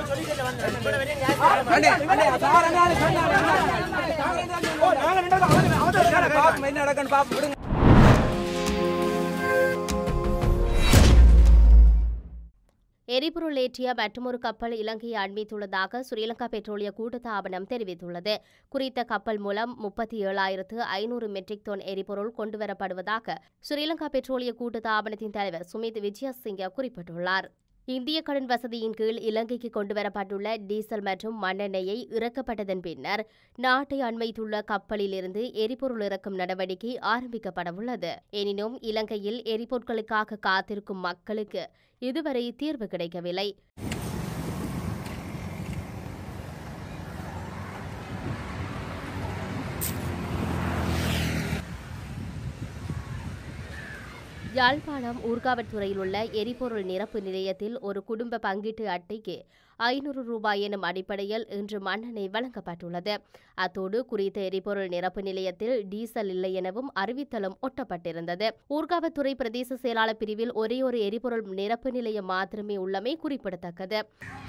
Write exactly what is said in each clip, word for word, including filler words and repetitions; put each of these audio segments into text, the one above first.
எரிபொருள் ஏற்றிய மற்றொரு கப்பல் இலங்கையை அண்மித்துள்ளதாக ஸ்ரீலங்கா பெட்ரோலிய கூட்டுத்தாபனம் தெரிவித்துள்ளது. குறித்த கப்பல் மூலம் முப்பத்தி ஏழாயிரத்து ஐநூறு மெட்ரிக் டன் எரிபொருள் கொண்டுவரப்படுவதாக ஸ்ரீலங்கா பெட்ரோலிய கூட்டுத்தாபனத்தின் தலைவர் சுமித் விஜயசிங்க குறிப்பிட்டுள்ளார். இந்திய கடன் வசதியின் கீழ் இலங்கைக்கு கொண்டுவரப்பட்டுள்ள டீசல் மற்றும் மண்ணெண்ணெயை இறக்கப்பட்டதன் பின்னர் நாட்டை அண்மைத்துள்ள கப்பலிலிருந்து எரிபொருள் இறக்கும் நடவடிக்கை ஆரம்பிக்கப்படவுள்ளது. எனினும் இலங்கையில் எரிபொருட்களுக்காக காத்திருக்கும் மக்களுக்கு இதுவரை தீர்வு கிடைக்கவில்லை. யாழ்ப்பாணம் ஊர்காவற்துறையில் உள்ள எரிபொருள் நிரப்பு நிலையத்தில் ஒரு குடும்ப பங்கீட்டு அட்டைக்கு ஐநூறு ரூபாய் எனும் அடிப்படையில் இன்று மண்ணெண்ணெய் வழங்கப்பட்டுள்ளது. அத்தோடு குறித்த எரிபொருள் நிரப்பு நிலையத்தில் டீசல் இல்லை எனவும் அறிவித்தலும் ஒட்டப்பட்டிருந்தது. ஊர்காவற்துறை பிரதேச செயலாளர் பிரிவில் ஒரே ஒரு எரிபொருள் நிரப்பு நிலையம் மாத்திரமே உள்ளமை குறிப்பிடத்தக்கது.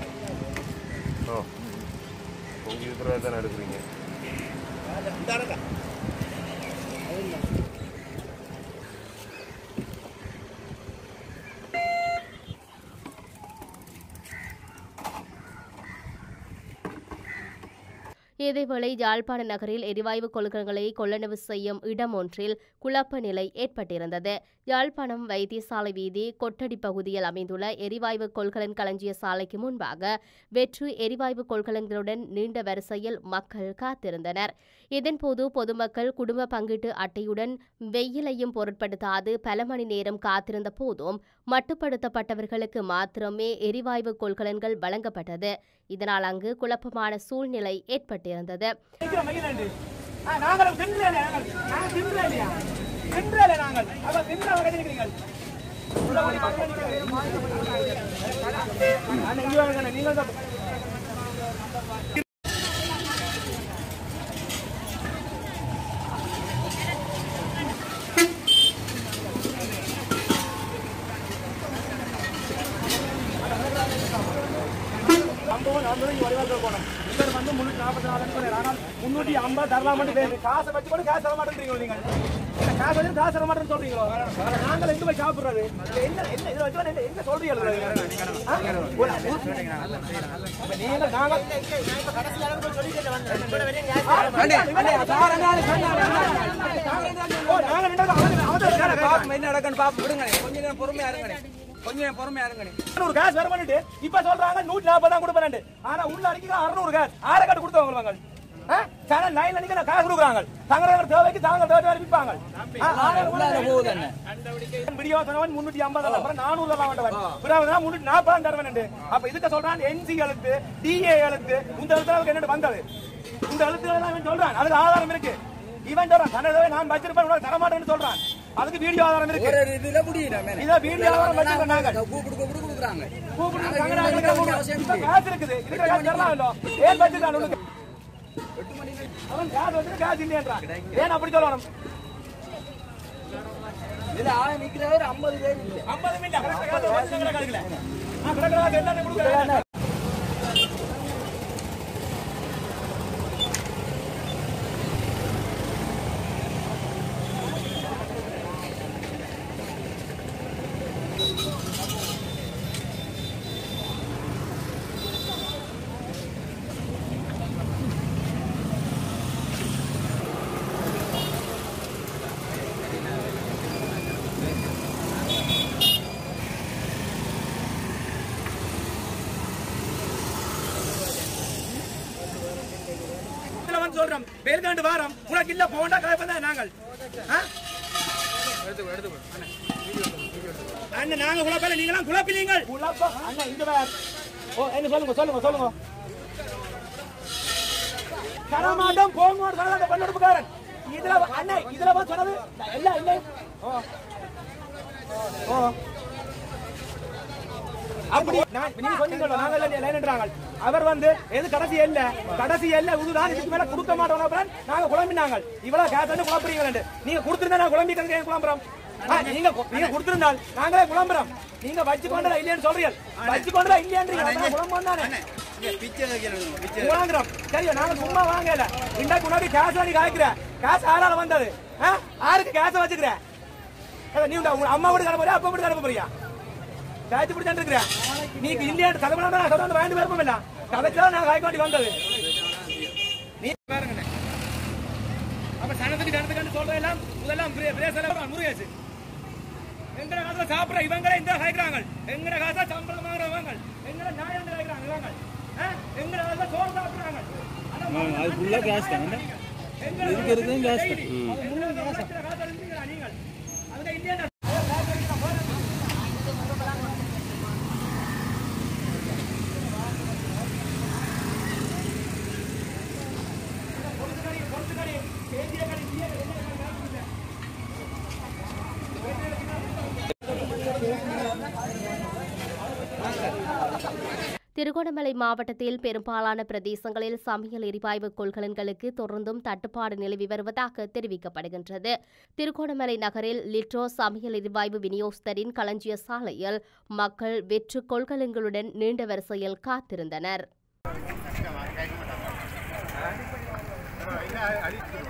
இதேவேளை யாழ்ப்பாண நகரில் எரிவாயு கொள்கலன்களை கொள்ளளவு செய்யும் இடம் ஒன்றில் குழப்ப நிலை ஏற்பட்டிருந்தது. யாழ்ப்பாணம் வைத்தியசாலை வீதி கொட்டடி பகுதியில் அமைந்துள்ள எரிவாயு கொள்கலன் களஞ்சிய சாலைக்கு முன்பாக வெற்று எரிவாயு கொள்கலன்களுடன் நீண்ட வரிசையில் மக்கள் காத்திருந்தனர். இதன்போது பொதுமக்கள் குடும்ப பங்கீட்டு அட்டையுடன் வெயிலையும் பொருட்படுத்தாது பல மணி நேரம் காத்திருந்த போதும் மட்டுப்படுத்தப்பட்டவர்களுக்கு மாத்திரமே எரிவாயு கொள்கலன்கள் வழங்கப்பட்டது. இதனால் அங்கு குழப்பமான சூழ்நிலை ஏற்பட்டிருந்தது. வந்து முன்னூத்தி நாற்பத்தி நாலு ஆனால் முன்னூத்தி ஐம்பது தரலாம் காசை வச்சு கூட காசு தர மாட்டேங்கிறீங்க. நீங்க காசு வச்சு காசு தர மாட்டேன்னு சொல்றீங்களோ? நாங்கள் எங்க போய் சாப்பிடுறது? என்ன என்ன இதை வச்சு எங்க சொல்றீங்க? கொஞ்சம் பொறுமையா இருங்க. கொஞ்சம் பொறுமையா இருங்க. நூறு காசு வர பண்ணிட்டு இப்ப சொல்றாங்க நூற்றி நாற்பது தான் கொடுப்பேன். ஆனா உள்ள அடிக்க அறுநூறு காசு ஆறு காட்டு கொடுத்தவங்க சேனல் லைன்ல நிக்க காசு கொடுக்குறாங்க. தங்க தேவைக்கு தாங்க தேவை விற்பாங்க. வீடியோ சொன்னவன் முன்னூத்தி ஐம்பது அப்புறம் நானூறு எல்லாம் முன்னூத்தி நாற்பது தருவேன். அப்ப இதுக்கு சொல்றான் என்சி எழுத்து டிஏ எழுத்து இந்த எழுத்து என்ன வந்தது இந்த எழுத்து சொல்றான். அதுக்கு ஆதாரம் இருக்கு. இவன் சொல்றான் தன்னதவே நான் வச்சிருப்பேன் தரமாட்டேன்னு சொல்றான். அதுக்கு வீடியோ ஆதாரம் இருக்கு. இதுல முடியல இத வீடியோ ஆதாரம் வச்சிருக்காங்க. கூப்பிடு கூப்பிடு கூப்பிடுறாங்க. கூப்பிடு காசு இருக்குது. இதுக்கு காசு தரலாம் இல்ல. ஏன் வச்சிருக்கான் உனக்கு? எட்டு மணிக்கு அவன் காசு வச்சிட்டு காசு இல்லையன்றான். ஏன் அப்படி சொல்லணும்? இதுல ஆள நிக்கிறவர் ஐம்பது பேர் இல்ல. ஐம்பது மினிட் கரெக்ட்டா காசு வச்சிருக்காங்க கணக்குல. நான் கரெக்ட்டா எல்லாரும் கொடுக்குறேன். சொல்றோம் பேர்காண்டு வாரம் உனக்கு இல்ல போண்டா கலப்பதா நாங்கள் எடுத்து எடுத்து அண்ணா நாங்க குழப்பல நீங்கலாம் குழப்பினீங்க குழப்ப அண்ணா இந்த வேர் ஓ என்ன சொல்லுங்க சொல்லுங்க சொல்லுங்க கரமாட்டம் போங்கோட கரமாட்ட பண்ணடுப்புக்காரன் இதுல அண்ணா இதுல வந்து சொன்னது இல்ல இல்ல ஓ ஓ அப்படி நான் நீங்க சொன்னீங்களோ நாங்க லைன்ன்றாங்க அவர் வந்து எது கடைசி இல்ல கடைசி இல்ல இதுதான் இதுக்கு மேல கொடுக்க மாட்டோம் அப்புறம் நாங்க குழம்பினாங்க இவ்வளவு கேட்டு குழம்புறீங்க நீங்க கொடுத்திருந்தா நான் குழம்பிட்டு குழம்புறோம் நீங்க நீங்க கொடுத்திருந்தால் நாங்களே குழம்புறோம் நீங்க வச்சு கொண்டா இல்லையான்னு சொல்றீங்க. வச்சு கொண்டா இல்லையான்றீங்க. அதான் குழம்பம் தானே. சரியா நாங்க சும்மா வாங்கல. இன்றைக்கு உனக்கு கேஸ் வாங்கி காய்க்கிற. கேஸ் யாரால வந்தது? யாருக்கு கேஸ் வச்சுக்கிற? நீ உங்க அம்மா வீடு கிளம்ப போறியா அப்பா வீடு கிளம்ப போறியா? காய்ச்சி பிடிச்சாண்டு இருக்கிற. நீங்க இல்லையான்னு கதவுலாம் தான் கதவு வந்து வாங்கிட்டு வரப்போம் இல்ல. கதைச்சா நான் காய்க்க வேண்டி வந்தது. நீ பாருங்க. அப்ப சனத்துக்கு நடந்துக்கான்னு சொல்றேன் எல்லாம் முதல்லாம் பிரேசலாம் முருகேசு. எங்கட காசுல சாப்பிடுற இவங்களே இந்த காய்க்கிறாங்க. எங்கட காசா சம்பளம் வாங்குறவங்க. எங்கட நியாயம் காய்க்கிறாங்க இவங்க. எங்கட காசுல சோறு சாப்பிடுறாங்க. அது ஃபுல்லா கேஸ் தான். இருக்கிறது கேஸ் தான். நீங்கள் அதுக்கு இந்தியா திருகோணமலை மாவட்டத்தில் பெரும்பாலான பிரதேசங்களில் சமையல் எரிவாயு கொள்கலன்களுக்கு தொடர்ந்தும் தட்டுப்பாடு நிலவி வருவதாக தெரிவிக்கப்படுகின்றது. திருகோணமலை நகரில் லிட்ரோ சமையல் எரிவாயு விநியோகஸ்தரின் களஞ்சிய சாலையில் மக்கள் வெற்று கொள்கலன்களுடன் நீண்ட வரிசையில் காத்திருந்தனர்.